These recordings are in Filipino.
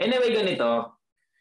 Anyway, ganito.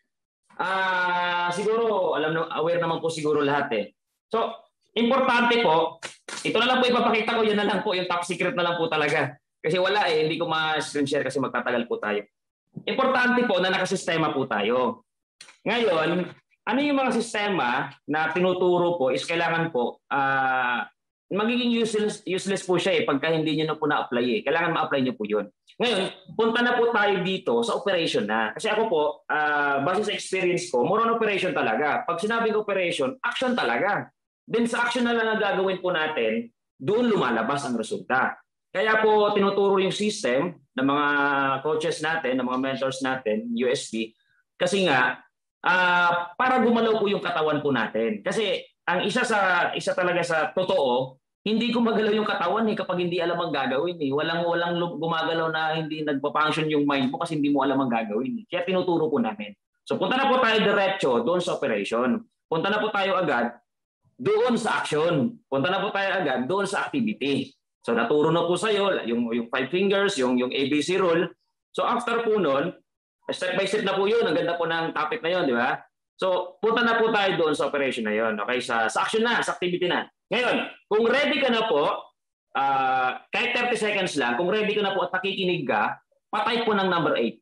Siguro, aware naman po siguro lahat eh. So, importante po, ito na lang po ipapakita ko, yan na lang po, yung top secret na lang po talaga. Kasi wala eh, hindi ko ma-screen share kasi magtatagal po tayo. Importante po na nakasistema po tayo. Ngayon, ano yung mga sistema na tinuturo po is kailangan po, magiging useless po siya eh pagka hindi nyo na po na-apply eh. Kailangan ma-apply nyo po yun. Ngayon, punta na po tayo dito sa operation na. Kasi ako po, base sa experience ko, more on operation talaga. Pag sinabing operation, action talaga. Then sa action na lang ang gagawin po natin, doon lumalabas ang resulta. Kaya po tinuturo yung system ng mga coaches natin, ng mga mentors natin, USB, kasi nga, para gumalaw po yung katawan po natin. Kasi ang isa talaga sa totoo, hindi gumagalaw yung katawan eh kapag hindi alam ang gagawin eh. Walang gumagalaw na hindi nagpa-function yung mind mo kasi hindi mo alam ang gagawin eh. Kaya tinuturo po namin. So punta na po tayo diretso doon sa operation. Punta na po tayo agad doon sa action. Punta na po tayo agad doon sa activity. So naturo na po sa iyo yung 5 fingers, yung ABC rule. So after po noon, step by step na po yun. Ang ganda po ng topic na yun, di ba? So punta na po tayo doon sa operation na yun. Okay, sa action na, sa activity na. Ngayon, kung ready ka na po, kahit 30 seconds lang, kung ready ka na po at nakikinig ka, patay po ng number 8.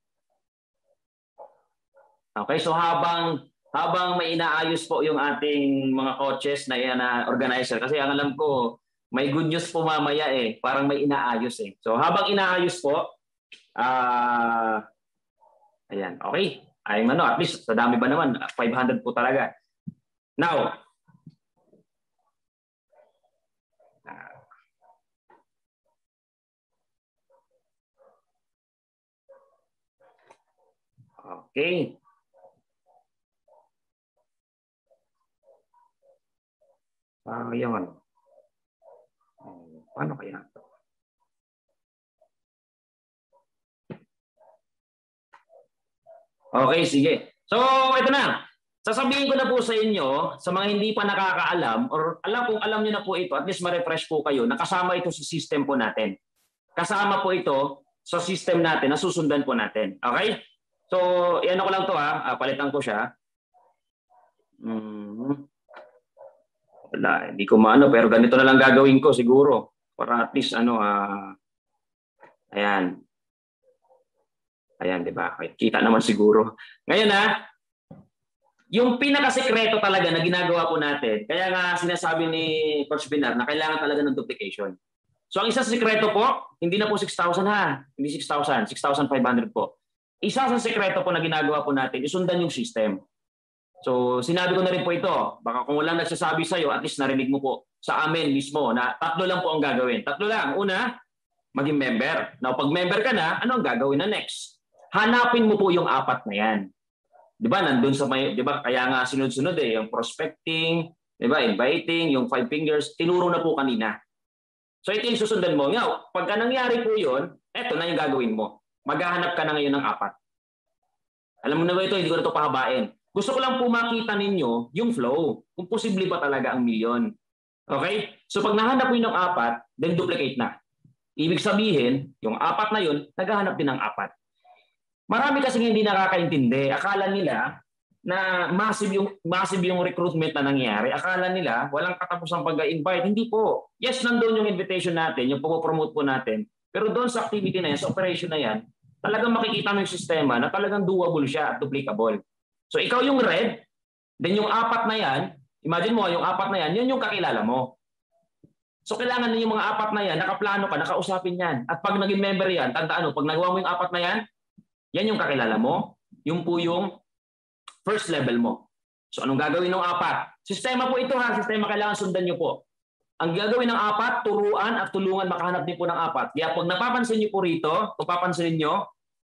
Okay, so habang may inaayos po yung ating mga coaches na organizer, kasi ang alam ko, may good news po mamaya eh, parang may inaayos eh. So habang inaayos po, ayan, okay. Ay, at least, sa dami ba naman, 500 po talaga. Now, okay. Yung ano. Paano kaya ito? Okay, sige. So, ito na. Sasabihin ko na po sa inyo, sa mga hindi pa nakakaalam, or kung alam nyo na po ito, at least ma-refresh po kayo, nakasama ito sa system po natin. Kasama po ito sa system natin, na susundan po natin. Okay? So, yan ako lang to ha. Palitan ko siya. Wala, hindi ko maano, pero ganito na lang gagawin ko siguro. Para at least ayan. Ayan, di ba? Kita naman siguro. Ngayon yung pinakasekreto talaga na ginagawa po natin, kaya nga sinasabi ni Coach Pinar na kailangan talaga ng duplication. So ang isa sa sekreto po, hindi na po 6,000 ha. Hindi 6,000, 6,500 po. Isa sa sekreto po na ginagawa po natin, isundan yung system. So sinabi ko na rin po ito, baka kung walang nagsasabi sa'yo, at least narinig mo po sa amin mismo na 3 lang po ang gagawin. 3 lang. Una, maging member. Now pag member ka na, ano ang gagawin na next? Hanapin mo po yung 4 na yan. 'Di ba? Nandun sa 'di ba? Kaya nga sunod-sunod eh, yung prospecting, 'di ba? Inviting, yung 5 fingers, tinuro na po kanina. So ito yung susundan mo. Ngayon, pagka nangyari po 'yon, eto na yung gagawin mo. Maghahanap ka na ngayon ng 4. Alam mo na ba ito, hindi ko na ito pahabain. Gusto ko lang po makita ninyo yung flow. Kung posible ba talaga ang milyon. Okay? So pag nahanap mo yung 4, then duplicate na. Ibig sabihin, yung 4 na yun, naghahanap din ng 4. Marami kasi hindi nakakaintindi. Akala nila na massive yung recruitment na nangyari. Akala nila walang katapusang pag-invite. Hindi po. Yes, nandoon yung invitation natin, yung pag-promote po natin. Pero doon sa activity na yan, sa operation na yan, talagang makikita mo yung sistema na talagang doable siya at duplicable. So ikaw yung red, then yung 4 na yan, imagine mo yung 4 na yan, yun yung kakilala mo. So kailangan na yung mga 4 na yan, nakaplano ka, nakausapin yan. At pag naging member yan, tandaan mo, pag nagawa mo yung 4 na yan, yan yung kakilala mo, yung po yung first level mo. So anong gagawin ng 4? Sistema po ito ha, sistema kailangan sundan nyo po. Ang gagawin ng 4, turuan at tulungan makahanap din po ng 4. Kaya pag napapansin nyo po rito, kung papansin nyo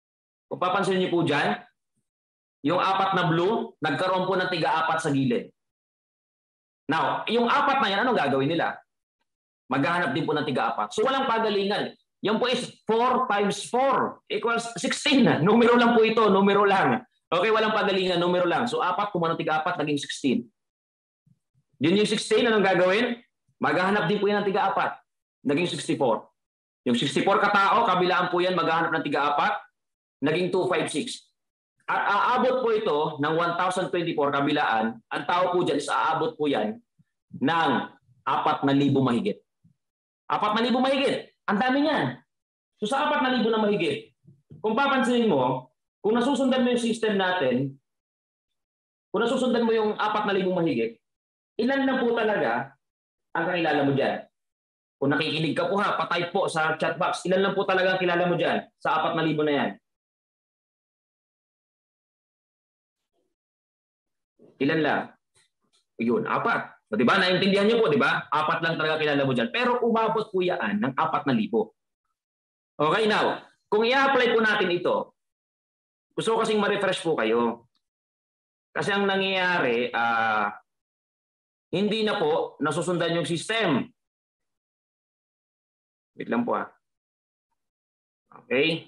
po dyan, yung 4 na blue, nagkaroon po ng tiga-4 sa gilid. Now, yung 4 na yan, anong gagawin nila? Maghahanap din po ng tiga-4. So walang pagalingan. Yan po is 4 times 4 equals 16. Numero lang po ito, numero lang. Okay, walang pagalingan, numero lang. So 4, kung tiga-4, naging 16. Yun yung 16, anong gagawin? Maghahanap din po yan ng tiga-4. Naging 64. Yung 64 katao, kabilaan po yan, maghahanap ng tiga-4. Naging 256. At aabot po ito ng 1,024 kabilaan. Ang tao po dyan is aabot po yan ng 4,000 mahigit. 4,000 mahigit. Ang dami niyan. So sa 4,000 na mahigit, kung papansinin mo, kung nasusundan mo yung system natin, kung nasusundan mo yung 4,000 mahigit, ilan na po talaga ang kakilala mo dyan? Kung nakikinig ka po ha, patype po sa chat box, ilan lang po talaga ang kilala mo dyan sa 4,000 na yan? Ilan lang? Yun, 4. So, di ba? Naintindihan niyo po, di ba? 4 lang talaga kilala mo dyan. Pero umabot po yan ng 4,000. Okay, now, kung i-apply po natin ito, gusto ko kasing ma-refresh po kayo. Kasi ang nangyayari, hindi na po nasusundan yung system. Wait lang po Okay.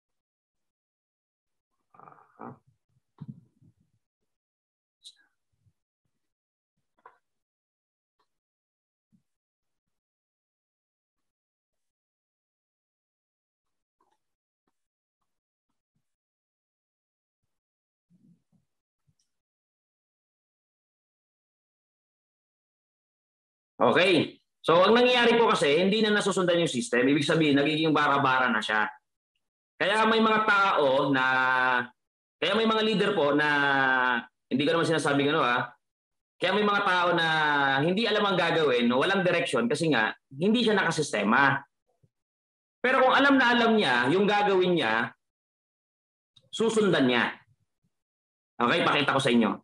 Okay. So, ang nangyayari po kasi, hindi na nasusundan yung system. Ibig sabihin, nagiging bara-bara na siya. Kaya may mga tao na, kaya may mga leader po na, hindi ko naman sinasabi kaya may mga tao na hindi alam ang gagawin, walang direction kasi nga, hindi siya nakasistema. Pero kung alam na alam niya, yung gagawin niya, susundan niya. Okay, pakita ko sa inyo.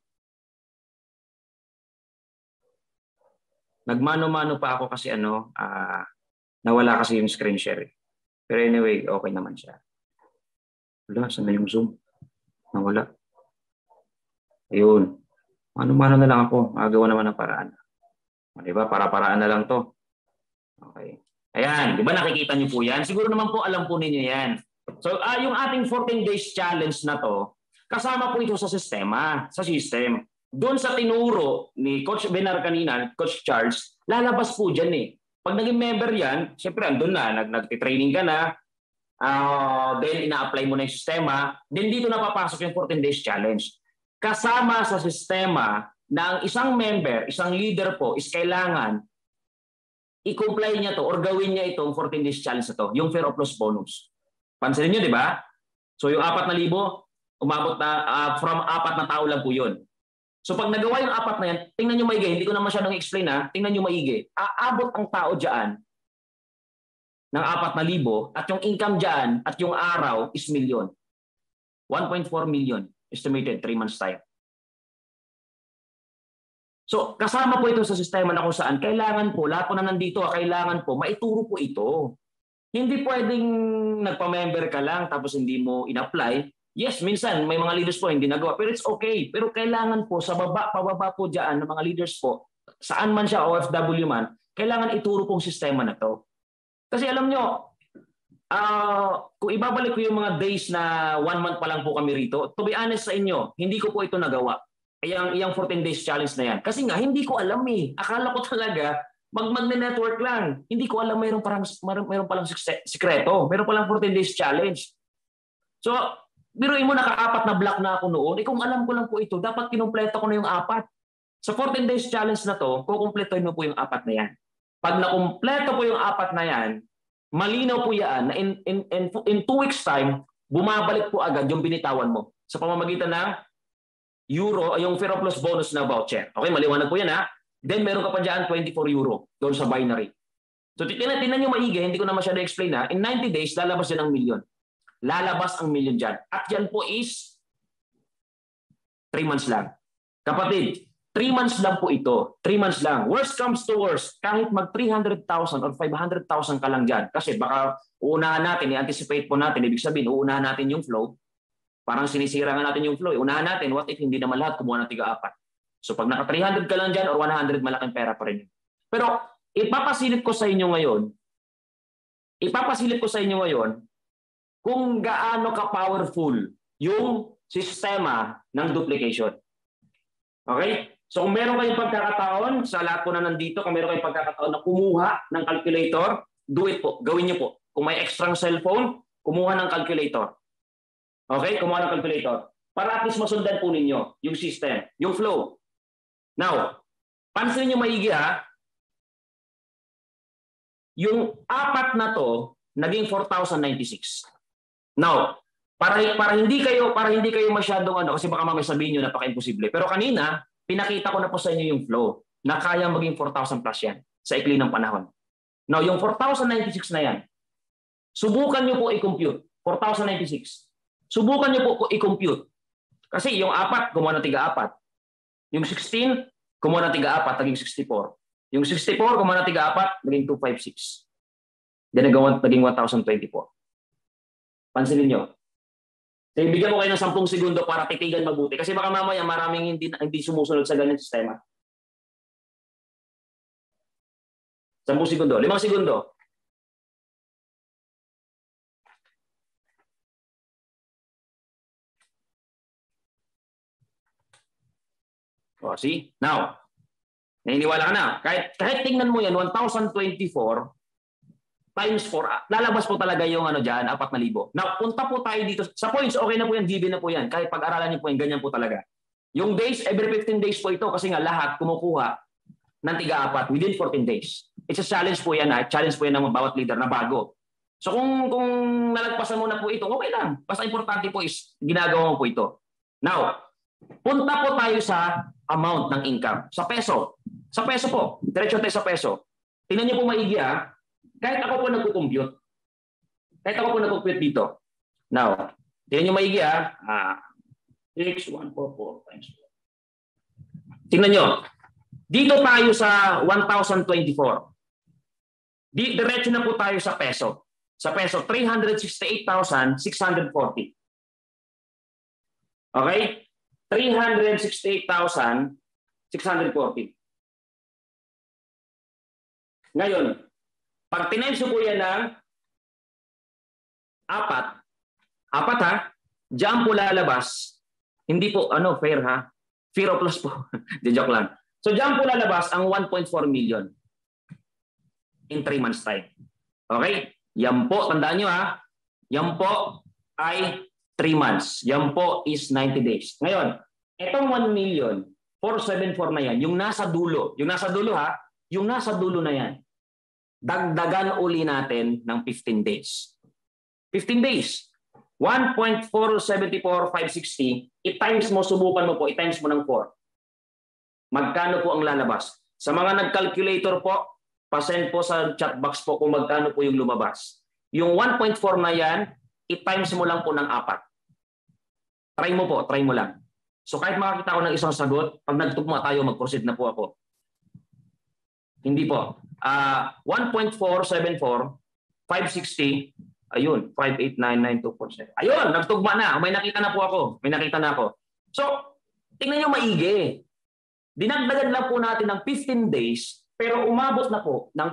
Nagmano-mano pa ako kasi nawala kasi yung screen share. Pero anyway, okay naman siya. Wala, saan na yung Zoom? Nawala. Ayun. Mano-mano na lang ako. Magawa naman ng paraan. Diba? Para-paraan na lang to. Okay. Ayan. Diba nakikita niyo po yan? Siguro naman po alam po ninyo yan. So, yung ating 14 days challenge na to, kasama po ito sa sistema, sa system. Doon sa tinuro ni Coach Benar kanina, Coach Charles, lalabas po dyan eh. Pag naging member yan, siyempre andun na, nag-training ka na, then ina-apply mo na yung sistema, then dito na papasok yung 14 days challenge. Kasama sa sistema na ang isang member, isang leader po, is kailangan i-comply niya to or gawin niya itong 14 days challenge na to, yung fear of loss bonus. Pansinin niyo, di ba? So yung 4,000, umabot na, from 4 na tao lang po yun. So pag nagawa yung 4 na yan, tingnan nyo maigi, hindi ko na masyadong explain tingnan nyo maigi. Aabot ang tao dyan ng 4,000 at yung income dyan at yung araw is million. 1.4 million estimated 3 months time. So kasama po ito sa sistema na kung saan kailangan po, lahat po na nandito, kailangan po, maituro po ito. Hindi pwedeng nagpa-member ka lang tapos hindi mo in-apply. Yes, minsan may mga leaders po hindi nagawa, pero it's okay. Pero kailangan po sa baba, pababa po dyan ng mga leaders po, saan man siya, OFW man, kailangan ituro pong sistema na to. Kasi alam nyo, kung ibabalik ko yung mga days na 1 month pa lang po kami rito, to be honest sa inyo, hindi ko po ito nagawa. Iyang 14 days challenge na yan. Kasi nga, hindi ko alam eh. Akala ko talaga, mag-network lang. Hindi ko alam mayroon palang sikreto. Mayroon palang 14 days challenge. So, biruin mo, naka-4 na block na ako noon. Kung alam ko lang po ito, dapat kinumpleto ko na yung 4. Sa 14 days challenge na to, kukumpletuhin mo po yung 4 na yan. Pag nakumpleto po yung 4 na yan, malinaw po yan na in 2 weeks time, bumabalik po agad yung binitawan mo sa pamamagitan ng euro, yung fear of loss bonus na voucher. Okay, maliwanag po yan Then meron ka pa dyan 24 euro doon sa binary. So tinan nyo maigi, hindi ko na masyado explain In 90 days, lalabas yan ang million. Lalabas ang million dyan. At yan po is 3 months lang. Kapatid, 3 months lang po ito. 3 months lang. Worst comes to worst, kahit mag 300,000 or 500,000 ka lang dyan. Kasi baka uunahan natin, i-anticipate po natin, ibig sabihin, uunahan natin yung flow. Parang sinisira nga natin yung flow. Unahan natin, what if hindi naman lahat kumuha ng 3-4. So pag naka 300 ka lang dyan or 100, malaking pera pa rin. Pero ipapasilip ko sa inyo ngayon, kung gaano ka-powerful yung sistema ng duplication. Okay? So kung meron kayong pagkakataon, sa lahat po na nandito, kung meron kayong pagkakataon na kumuha ng calculator, do it po. Gawin niyo po. Kung may extra cellphone, kumuha ng calculator. Okay? Kumuha ng calculator. Para at least masundan po ninyo yung system, yung flow. Now, pansin nyo maigi ha, yung apat na to, naging 4,096. Now, para hindi kayo masyadong kasi baka mamaya sabihin niyo napaka-imposible. Pero kanina, pinakita ko na po sa inyo yung flow na kaya maging 4,000 plus yan sa ikli ng panahon. Now, yung 4,096 na yan, subukan niyo po i-compute. 4,096. Subukan niyo po i-compute. Kasi yung 4, gumawa ng tiga-4. Yung 16, gumawa ng tiga-4, naging 64. Yung 64, gumawa ng tiga-4, naging 256. Then naging 1,024. Pansinin niyo. So, bigyan ko kayo ng 10 segundo para titigan mabuti. Kasi baka mamaya maraming hindi sumusunod sa ganyan sistema. 10 segundo. 5 segundo. O, see? Now, naniniwala ka na. Kahit tingnan mo yan, 1,024 times 4, lalabas po talaga yung dyan, 4,000. Now, punta po tayo dito. Sa points, okay na po yan, given na po yan. Kahit pag-aralan niyo po yan, ganyan po talaga. Yung days, every 15 days po ito kasi nga lahat kumukuha ng tiga-4 within 14 days. It's a challenge po yan. Challenge po yan ng bawat leader na bago. So kung nalagpasan mo na po ito, okay lang. Basta importante po is ginagawa mo po ito. Now, punta po tayo sa amount ng income. Sa peso. Sa peso po. Diretso tayo sa peso. Tingnan niyo po maigi ha. Kahit ako po nagko-compute. Kahit ako po nagko-compute dito. Now, tingnan niyo maigi ha. 6,144 times 4. Tingnan niyo. Dito tayo sa 1,024. Diretso na po tayo sa peso. Sa peso, 368,640. Okay? 368,640. Ngayon, pag tinimes po yan ng 4 ha, diyan po lalabas, hindi po, fair ha, fear of loss po, di joke lang. So diyan po lalabas ang 1.4 million in 3 months time. Okay? Yan po, tandaan nyo ha, yan po ay 3 months. Yan po is 90 days. Ngayon, itong 1,474,000 na yan, yung nasa dulo ha, yung nasa dulo na yan, dagdagan uli natin ng 15 days. 15 days. 1.474560, i-times mo, subukan mo po, i-times mo ng 4. Magkano po ang lalabas? Sa mga nag-calculator po, pasend po sa chat box po kung magkano po yung lumabas. Yung 1.4 na yan, i-times mo lang po ng 4. Try mo po, try mo lang. So kahit makakita ko ng isang sagot, pag nagtugma tayo, mag-proceed na po ako. Hindi po. 1.474, 560, ayun, 5899247. Ayun, nagtugma na. May nakita na po ako. May nakita na ako. So, tingnan nyo maigi. Dinagdagan lang po natin ng 15 days, pero umabot na po ng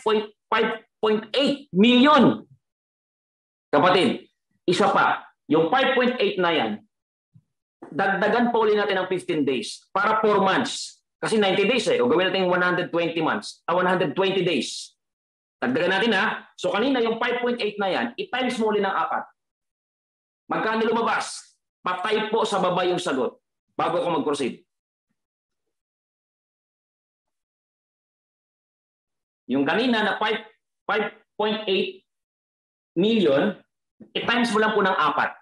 5.8 million. Kapatid, isa pa, yung 5.8 na yan, dagdagan po ulit natin ng 15 days para 4 months. Kasi 90 days O gawin natin 120 days. Dagdagan natin ha. So kanina yung 5.8 na yan, i-times mo ulit ng 4. Magkano lumabas? Patay po sa baba yung sagot bago ako mag-proceed. Yung kanina na 5.8 million, i-times mo lang po ng 4.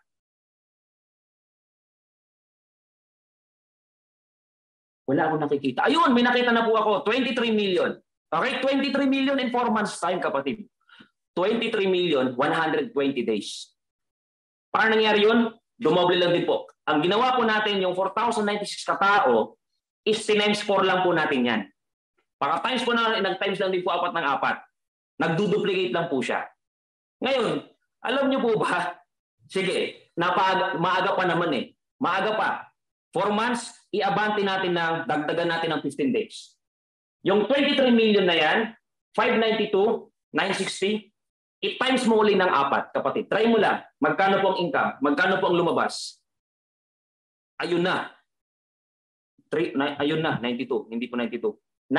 Wala akong nakikita. Ayun, may nakita na po ako. 23 million. Okay? 23 million in 4 months time, kapatid. 23 million, 120 days. Paano nangyari yun? Dumoble lang din po. Ang ginawa po natin, yung 4,096 katao, is times 4 lang po natin yan. Paka-times po na, nag-times lang din po 4 ng 4. Nagduduplicate lang po siya. Ngayon, alam niyo po ba? Sige, maaga pa naman eh. Maaga pa. 4 months, i-abante natin ng, dagdagan natin ng 15 days. Yung 23 million na yan, 592, 960, i-times mo uli ng 4, kapatid. Try mo lang. Magkano po ang income? Magkano po ang lumabas? Ayun na. Ayun na, 92. Hindi po 92.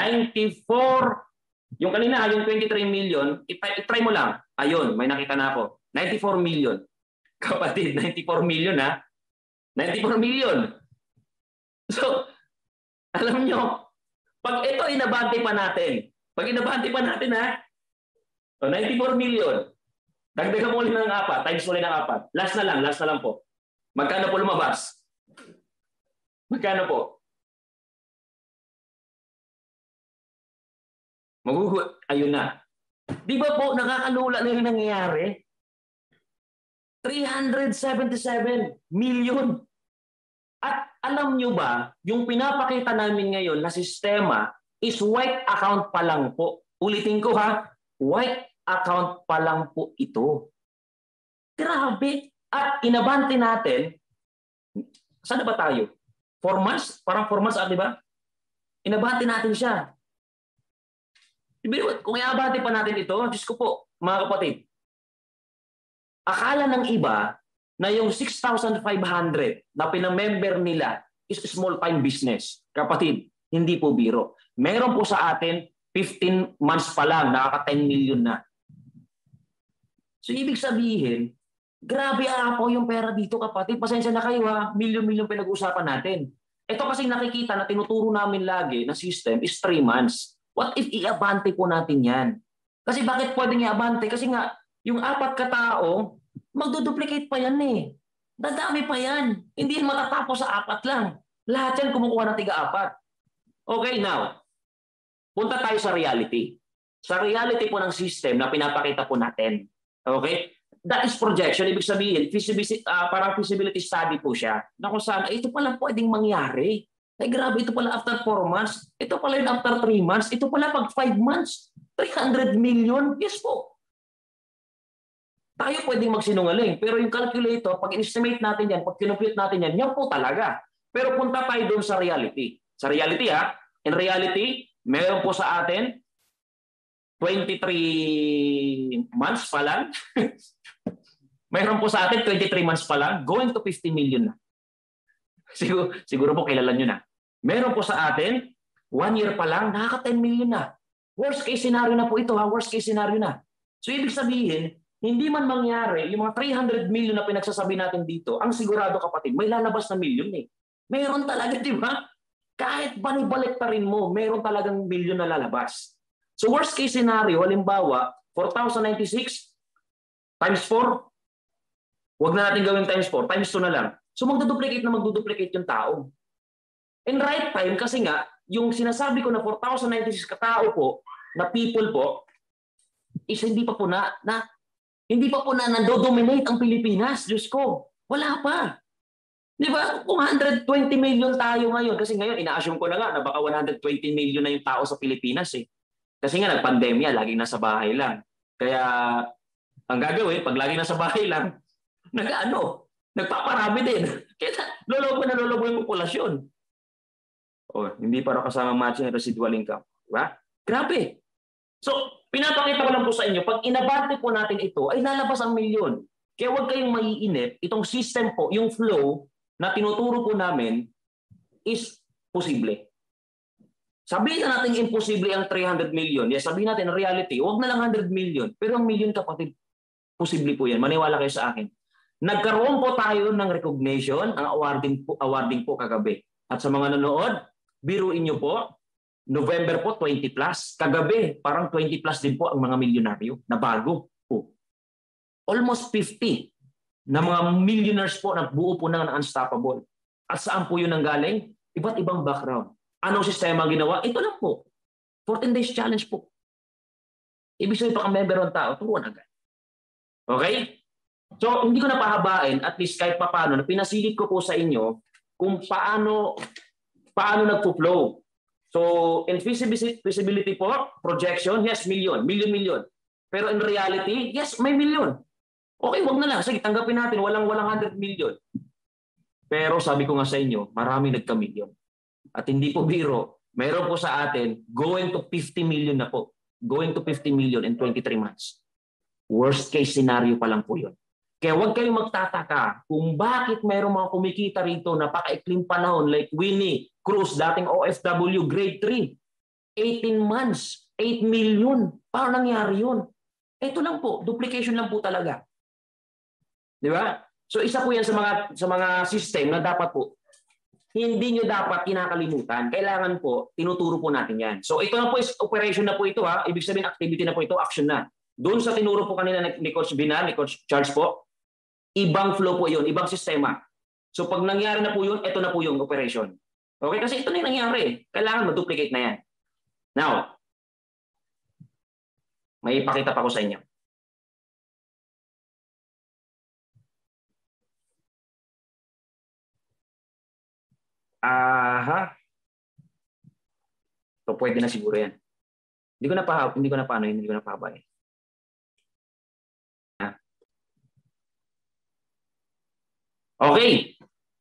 94. Yung kanina, yung 23 million, i-try mo lang. Ayun, may nakita na ako. 94 million. Kapatid, 94 million ha. 94 million. So, alam nyo, pag ito inabante pa natin, so 94 million, dagdagan mo ulit ng 4, times mo ulit ng 4. Last na lang po. Magkano po lumabas? Magkano po? Ayun na. Di ba po, nakakalula na yung nangyayari? 377 million. At alam nyo ba, yung pinapakita namin ngayon na sistema is white account pa lang po. Ulitin ko ha, white account pa lang po ito. Grabe. At inabante natin, saan na ba tayo? 4 months? Parang 4 months, di ba? Inabante natin siya. Kung iabante pa natin ito, Diyos ko po, mga kapatid, akala ng iba na yung 6,500 na pinamember nila is small time business. Kapatid, hindi po biro. Meron po sa atin 15 months pa lang, nakaka 10 million na. So ibig sabihin, grabe po yung pera dito kapatid. Pasensya na kayo ha, milyon-milyon pinag-uusapan natin. Ito kasi nakikita na tinuturo namin lagi na system is 3 months. What if iabante po natin yan? Kasi bakit pwedeng iabante? Kasi nga, yung 4 katao, magduduplicate pa yan eh. Dadami pa yan. Hindi yan matatapos sa 4 lang. Lahat yan kumukuha ng 3-4. Okay, now, punta tayo sa reality. Sa reality po ng system na pinapakita po natin. Okay? That is projection. Ibig sabihin, parang feasibility study po siya na kung saan, ito pala pwedeng mangyari. Ay grabe, ito pala after 4 months. Ito pala yun after 3 months. Ito pala pag 5 months. 300 million? Yes po. Tayo pwedeng magsinungaling. Pero yung calculator, pag in-estimate natin yan, pag kinumpute natin yan, yan po talaga. Pero punta tayo doon sa reality. Sa reality ha, in reality, meron po sa atin 23 months pa lang. Mayroon po sa atin 23 months pa lang, going to 50 million na. Siguro po kilala nyo na. Meron po sa atin, 1 year pa lang, nakaka 10 million na. Worst case scenario na po ito ha, worst case scenario na. So ibig sabihin, hindi man mangyari, yung mga 300 million na pinagsasabi natin dito, ang sigurado kapatid, may lalabas na million eh. Meron talaga, di ba? Kahit banibalik pa rin mo, meron talagang million na lalabas. So worst case scenario, halimbawa, 4,096 times 4, wag na natin gawin times 4, times 2 na lang. So magduduplicate yung tao. In right time, kasi nga, yung sinasabi ko na 4,096 katao po, na people po, is hindi pa po nandodominate ang Pilipinas. Diyos ko, wala pa. Di ba? Kung 120 million tayo ngayon, kasi ngayon, ina-assume ko na nga na baka 120 million na yung tao sa Pilipinas eh. Kasi nga, nagpandemya, laging nasa bahay lang. Kaya, ang gagawin, pag laging nasa bahay lang, nagpaparami din. Kaya lolobo yung populasyon. Hindi para kasama matching residual income. Diba? Grabe. So, pinapakita ko lang po sa inyo, pag inabante po natin ito, ay lalabas ang milyon. Kaya huwag kayong maiinip. Itong system po, yung flow na tinuturo po namin is posible. Sabihin na natin imposible ang 300 million. Yes, sabihin natin reality, huwag na lang 100 million. Pero ang million kapatid, posible po yan. Maniwala kayo sa akin. Nagkaroon po tayo ng recognition, ang awarding po kagabi. At sa mga nanood, biruin nyo po, November po 20 plus. Kagabi, parang 20 plus din po ang mga milyonaryo na bago po. Almost 50 na mga millionaires po na buo po ng unstoppable. At saan po yun nanggaling? Iba't ibang background. Anong sistema ginawa? Ito lang po. 14 days challenge po. Ibig sabihin pa kang member ng tao, turuan agad. Okay? So, hindi ko na pahabain, at least kahit paano, na pinasilip ko po sa inyo kung paano nagpo-flow. So, in feasibility po, projection, yes, million. Pero in reality, yes, may million. Okay, wag na lang. Sige, tanggapin natin, walang 100 million. Pero sabi ko nga sa inyo, marami nagka-million. At hindi po biro, meron po sa atin, going to 50 million na po. Going to 50 million in 23 months. Worst case scenario pa lang po yun. Kaya huwag kayong magtataka kung bakit mayroong mga kumikita rito na pakaikling panahon like Winnie Cruz, dating OFW, grade 3. 18 months, 8 million. Paano nangyari yun? Ito lang po, duplication lang po talaga. Di ba? So isa po yan sa mga system na dapat po hindi nyo dapat kinakalimutan. Kailangan po, tinuturo po natin yan. So ito na po is operation na po ito ha. Ibig sabihin activity na po ito, action na. Doon sa tinuro po kanina ni Coach Binar, ni Coach Charles po, ibang flow po yun, ibang sistema. So pag nangyari na po yun, ito na po yung operation. Okay? Kasi ito na yung nangyari. Kailangan ma-duplicate na yan. Now, may ipakita pa ko sa inyo. Aha. So pwede na siguro yan. Hindi ko na pahabay. Okay.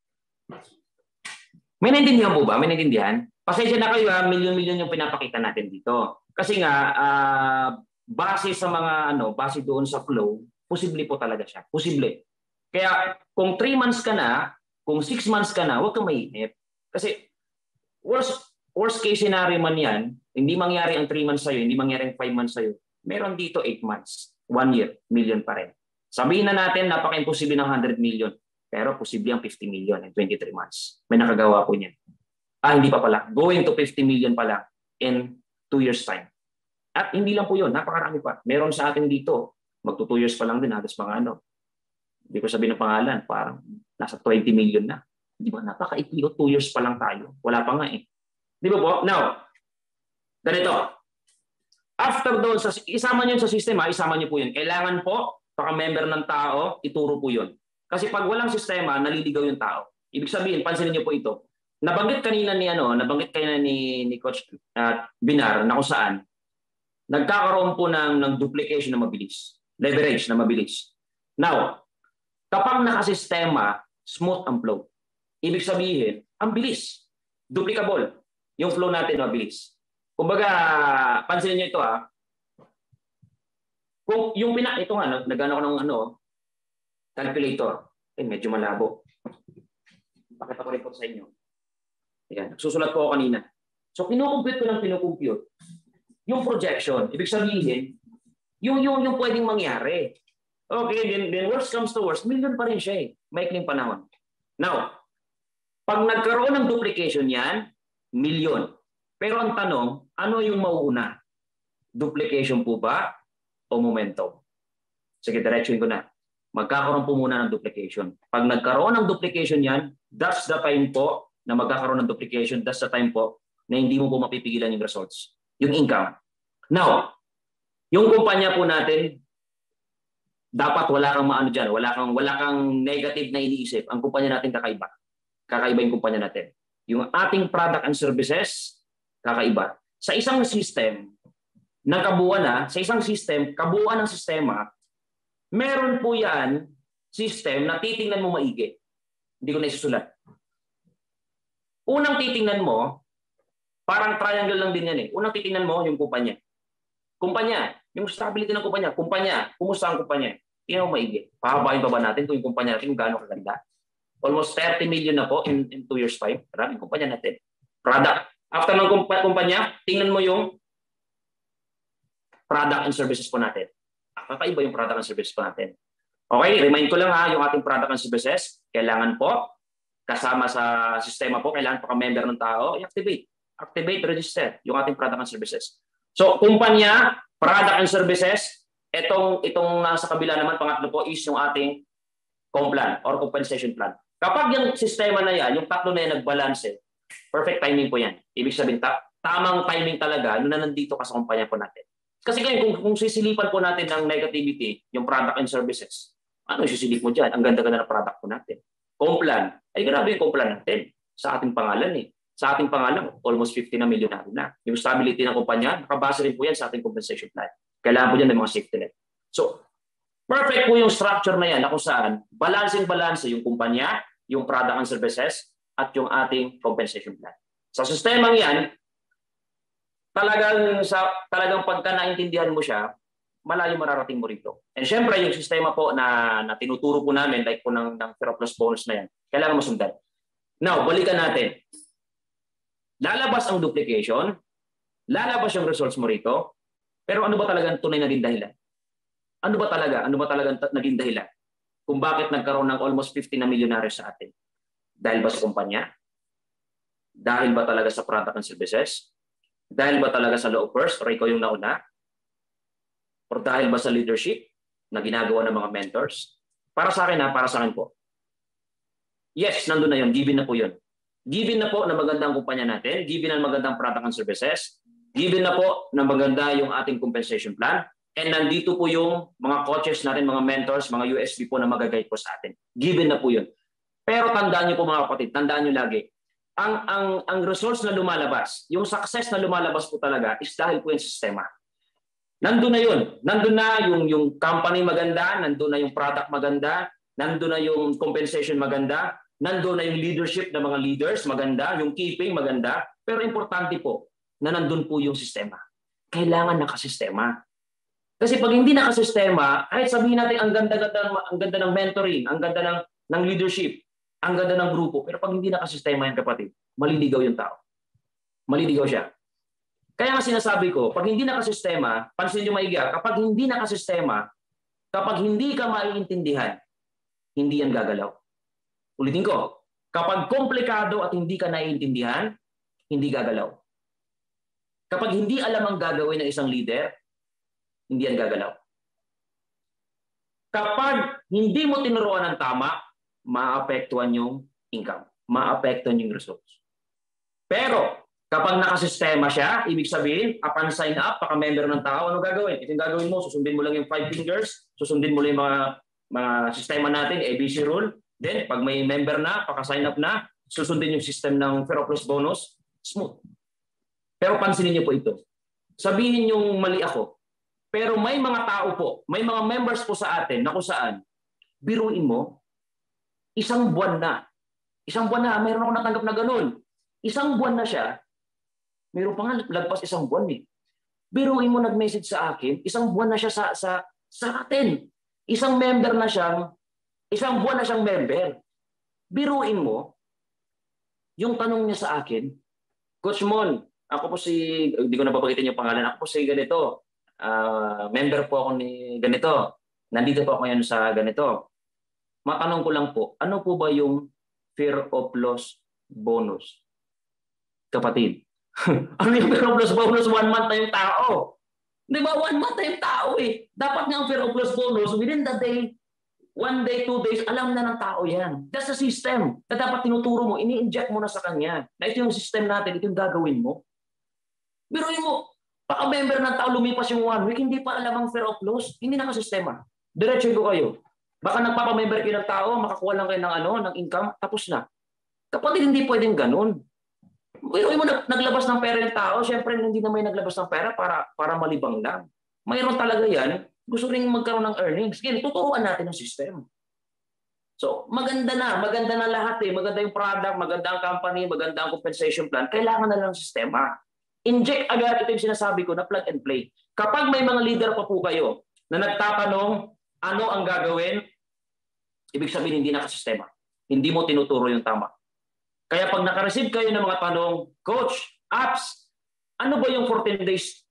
May naintindihan po ba? May naintindihan? Pasensya na kayo ha, milyon-milyon yung pinapakita natin dito. Kasi nga base sa mga base doon sa flow, posible po talaga siya. Posible. Kaya kung 3 months ka na, kung 6 months ka na, huwag kang mainip. Kasi worst case scenario man yan, hindi mangyari ang 3 months sa'yo, hindi mangyari ang 5 months sa'yo. Meron dito 8 months, 1 year, million pa rin. Sabihin na natin, napaka-imposible ng 100 million. Pero posible ang 50 million in 23 months. May nakagawa po niyan. Hindi pa pala. Going to 50 million pala in 2 years time. At hindi lang po yun, napakarami pa. Meron sa atin dito, magto 2 years pa lang din, halos mga hindi ko sabihin ng pangalan, parang nasa 20 million na. Di ba napaka-ikli, 2 years pa lang tayo. Wala pa nga eh. Di ba po? Now, ganito. After doon, isama nyo sa sistema, isama nyo po yun. Kailangan po, paka-member ng tao, ituro po yun. Kasi pag walang sistema, naliligaw yung tao. Ibig sabihin, pansinin nyo po ito. Nabanggit kanina ni Coach Binar na kung saan nagkakaroon po ng duplication na mabilis. Leverage na mabilis. Now, kapag nakasistema, smooth ang flow. Ibig sabihin, ang bilis. Duplicable. Yung flow natin mabilis. Kumbaga, pansinin nyo ito Kung yung ito nga, nagano ko ng calculator. Medyo malabo. Pakita ko rin po sa inyo. Ayan, susulat ko kanina. So, kinukumpute ko ng kinukumpute. Yung projection, ibig sabihin, yung pwedeng mangyari. Okay, then worst comes to worst, million pa rin siya maikling panahon. Now, pag nagkaroon ng duplication yan, million. Pero ang tanong, ano yung mauuna? Duplication po ba o momentum? Sige, direction ko na. Magkakaroon po muna ng duplication. Pag nagkaroon ng duplication yan, that's the time po na magkakaroon ng duplication, that's the time po na hindi mo po mapipigilan yung results. Yung income. Now, yung kumpanya po natin, dapat wala kang maano dyan, wala kang negative na iniisip. Ang kumpanya natin kakaiba. Kakaiba yung kumpanya natin. Yung ating product and services, kakaiba. Sa isang system, sa isang system, kabuuan ng sistema, meron po yan, system na titingnan mo maigi. Hindi ko na isusulat. Unang titingnan mo, parang triangle lang din yan Unang titingnan mo yung kumpanya. Kumpanya, yung stability ng kumpanya, kumusta ang kumpanya? Tingnan mo maigi. Pahabain pa ba natin kung yung kumpanya natin kung gaano kaganda? Almost 30 million na po in 2 years time. Maraming kumpanya natin. Product. After ng kumpanya, tingnan mo yung product and services po natin. Kakaiba yung product and services po natin. Okay, remind ko lang yung ating product and services. Kailangan po, kasama sa sistema po, kailangan po ka-member ng tao, i-activate. Activate, register yung ating product and services. So, kumpanya, product and services, itong sa kabila naman, pangatlo po is yung ating complan or compensation plan. Kapag yung sistema na yan, yung tatlo na yan nagbalanse, perfect timing po yan. Ibig sabihin, tamang timing talaga nung nandito ka sa kumpanya po natin. Kasi ngayon, kung sisilipan po natin ng negativity, yung product and services, ano yung sisilip mo dyan? Ang ganda-ganda ng product po natin. Complan. Ay, grabe yung complan natin. Sa ating pangalan Sa ating pangalan, almost 50 na milyonaryo na. Yung stability ng kumpanya, nakabase rin po yan sa ating compensation plan. Kailangan po dyan ng mga safety net. So, perfect po yung structure na yan na kung saan balancing-balance yung kumpanya, yung product and services, at yung ating compensation plan. Sa sistemang yan, talagang pagka naintindihan mo siya, malayo mararating mo rito. And syempre, yung sistema po na tinuturo po namin, like po ng Pero Plus bonus na yan, kailangan mo sundan. Now, balikan natin. Lalabas ang duplication, lalabas yung results mo rito, pero ano ba talagang tunay naging dahilan? Ano ba talaga naging dahilan? kung bakit nagkaroon ng almost 50 na milyonaryo sa atin. Dahil ba sa kumpanya? Dahil ba talaga sa product and services? Dahil ba talaga sa law first, or ikaw yung nauna? Or dahil ba sa leadership na ginagawa ng mga mentors? Para sa akin para sa akin po. Yes, nandun na yun. Given na po yun. Given na po na magandang kumpanya natin, given na magandang product and services, given na po na maganda yung ating compensation plan, and nandito po yung mga coaches natin, mga mentors, mga USB po na mag-guide po sa atin. Given na po yun. Pero tandaan niyo po mga kapatid, tandaan niyo lagi, ang results na lumalabas, yung success na lumalabas po talaga is dahil po yung sistema. Nandun na yun. Nandun na yung company maganda, nandun na yung product maganda, nandun na yung compensation maganda, nandun na yung leadership ng mga leaders maganda, yung keeping maganda, pero importante po na nandun po yung sistema. Kailangan nakasistema. Kasi pag hindi nakasistema, kahit sabihin natin ang ganda ng mentoring, ang ganda ng leadership, ang ganda ng grupo, pero pag hindi nakasistema yan kapatid, maliligaw yung tao. Maliligaw siya. Kaya nga sinasabi ko, pag hindi nakasistema, pansin nyo maiga, kapag hindi nakasistema, kapag hindi ka maiintindihan, hindi yan gagalaw. Ulitin ko, kapag komplikado at hindi ka naiintindihan, hindi gagalaw. Kapag hindi alam ang gagawin ng isang leader, hindi yan gagalaw. Kapag hindi mo tinuruan ng tama, maapektuhan yung income, maapektuhan yung results. Pero kapag nakasistema siya, ibig sabihin, upon sign up, paka-member ng tao, ano gagawin? Ito yung gagawin mo, susundin mo lang yung 5 fingers, susundin mo lang yung mga sistema natin, ABC rule. Then, pag may member na, paka-sign up na, susundin yung system ng Fero Plus bonus, smooth. Pero pansinin niyo po ito. Sabihin yung mali ako, pero may mga tao po, may mga members po sa atin na kung saan, biruin mo, isang buwan na, mayroon ako natanggap na ganun. Isang buwan na siya, mayroon pa nga lagpas isang buwan eh. Biruin mo nag-message sa akin, isang buwan na siya sa atin. Isang buwan na siyang member. Biruin mo, yung tanong niya sa akin, Coach Mon, ako po hindi ko nababagitin yung pangalan, ako po si ganito. Member po ako ni ganito. Nandito po ako ngayon sa ganito. Matanong ko lang po, ano po ba yung fear of loss bonus? Kapatid, ano yung fear of loss bonus? 1 month na yung tao. Di ba? 1 month na yung tao eh. Dapat nga ang fear of loss bonus, within the day, 1 day, 2 days, alam na ng tao yan. That's the system na dapat tinuturo mo, ini-inject mo na sa kanya. Na ito yung system natin, ito yung gagawin mo. Biruin mo, paka-member ng tao, lumipas yung 1 week, hindi pa alam ang fear of loss, hindi nakasistema. Diretso ko kayo. Baka nagpapamember kayo ng tao, makakuha lang kayo ng income, tapos na. Kapatid, hindi pwedeng ganun. Biruin mo, naglabas ng pera yung tao, syempre hindi na may naglabas ng pera para malibang lang. Mayroon talaga yan, gusto rin magkaroon ng earnings. Again, tuturuan natin ang system. So, maganda na lahat eh. Maganda yung product, maganda ang company, maganda ang compensation plan. Kailangan na lang ng sistema. Inject agad, ito yung sinasabi ko na plug and play. Kapag may mga leader pa po kayo na nagtatanong ano ang gagawin, ibig sabihin hindi nakasistema. Hindi mo tinuturo yung tama. Kaya pag nakareceive kayo ng mga tanong, Coach, apps, ano ba yung 14 days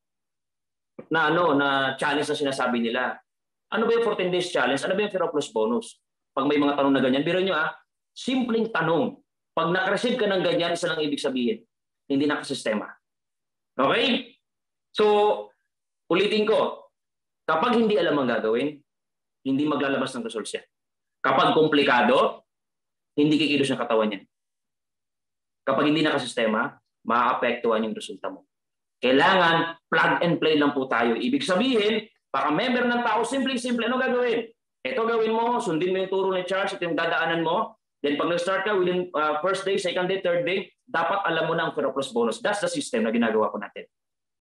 na challenge na sinasabi nila? Ano ba yung 14 days challenge? Ano ba yung Fero Plus bonus? Pag may mga tanong na ganyan, biro nyo simpleng tanong. Pag nakareceive ka ng ganyan, isa lang ibig sabihin, hindi nakasistema. Okay? So, ulitin ko, kapag hindi alam ang gagawin, hindi maglalabas ng results yan. Kapag komplikado, hindi kikilos ng katawan yan. Kapag hindi nakasistema, maaapektuhan yung resulta mo. Kailangan plug and play lang po tayo. Ibig sabihin, paka-member ng tao, simple-simple, ano gagawin? Ito gawin mo, sundin mo yung turo ni Charles, ito yung dadaanan mo. Then pag nag-start ka within first day, second day, third day, dapat alam mo na ang Fero Plus bonus. That's the system na ginagawa ko natin.